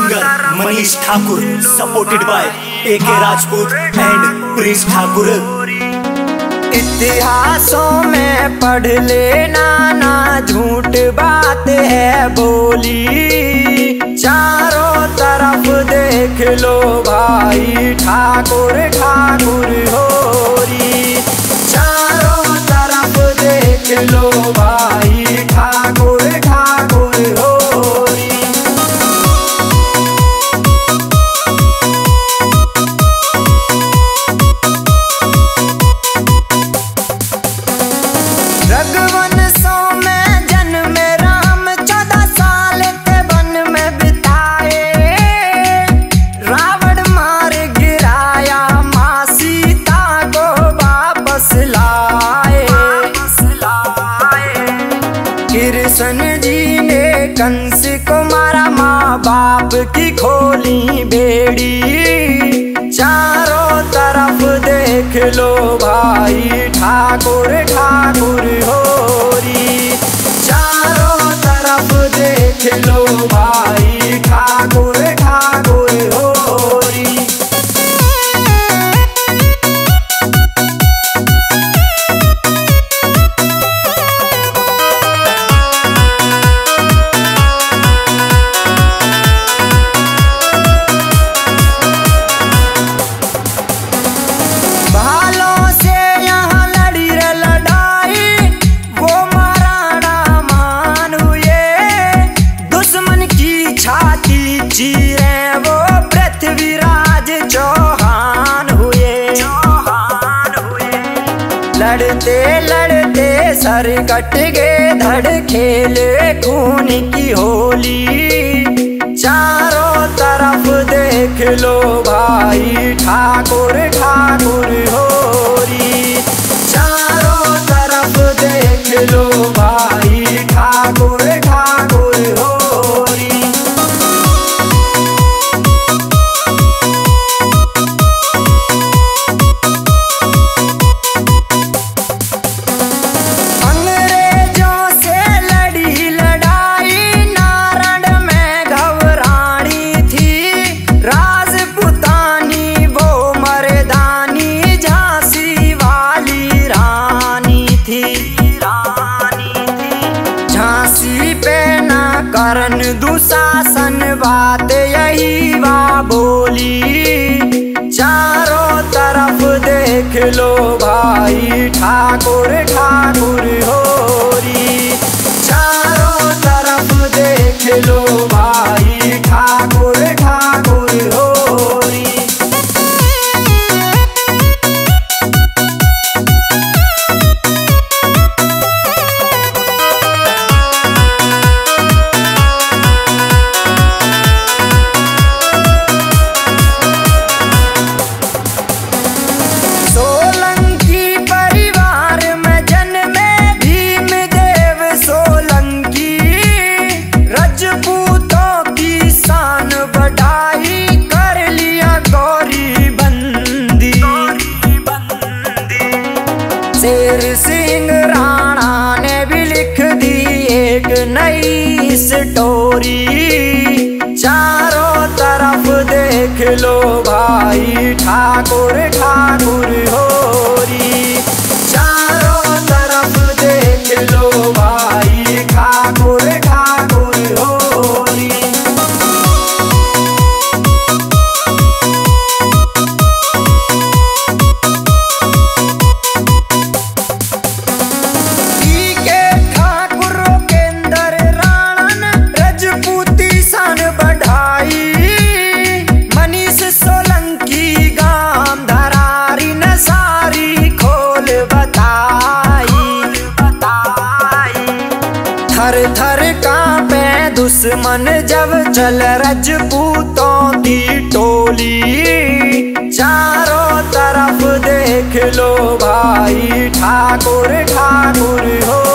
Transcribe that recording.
Singer Manish Thakur supported by A K Rajput and Prince Thakur. इतिहासों में पढ़ लेना ना झूठ बात है बोली, चारों तरफ देख लो भाई ठाकुर ठाकुर होरी, चारों तरफ देख लो भाई ठाकुर ठाकुर होरी। रघुवंशों में जन्मे राम 14 साल के वन में बिताए, रावण मार गिराया माँ सीता को वापस लाए। कृष्ण जी ने कंस को मारा, माँ बाप की खोली बेड़ी, चारों तरफ देख लो भाई ठाकुर ठाकुर होरी, चारों तरफ देख लो भाई ठाकुर ठाकुर होरी। चीरे वो पृथ्वीराज चौहान हुए, लड़ते लड़ते सर कट गए, धड़ खेले खून की होली, चारों तरफ देख लो भाई ठाकुर ठाकुर होरी, चारों तरफ देख लो भाई ठाकुर ठाकुर होरी। करण दुशासन बात यही वा बोली, चारों तरफ देख लो भाई ठाकुर ठाकुर होरी, चारों तरफ देख लो भाई ठाकुर ठाकुर होरी। शेर सिंह राणा ने भी लिख दी एक नई स्टोरी, चारों तरफ देख लो भाई ठाकुर ठाकुर होरी, चारों तरफ देख लो भाई ठाकुर ठाकुर होरी। थर थर कांपे दुश्मन जब चल रजपूतों की टोली, चारों तरफ देख लो भाई ठाकुर ठाकुर हो।